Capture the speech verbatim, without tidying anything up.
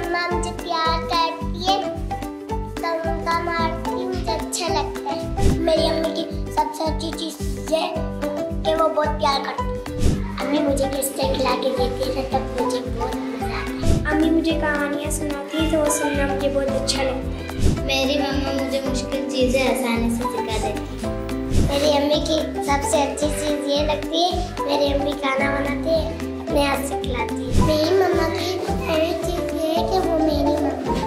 मम्मा मुझे प्यार करती है तो उनका मारती मुझे अच्छा लगता है। मेरी अम्मी की सबसे अच्छी चीज़ है कि वो बहुत प्यार करती है। अम्मी मुझे किस्से खिला के देती है तब मुझे बहुत मजा आता है। अम्मी मुझे कहानियाँ सुनाती है तो वो सुनना मुझे बहुत अच्छा लगता है। मेरी मम्मा मुझे मुश्किल चीज़ें आसानी से सिखा देती है। मेरी अम्मी की सबसे अच्छी चीज़ ये लगती है मेरी अम्मी खाना बनाती है अपने हाथ से खिलाती है। मेरी मम्मा की फेवरेट चीज़ ये है कि वो मेरी मम्मा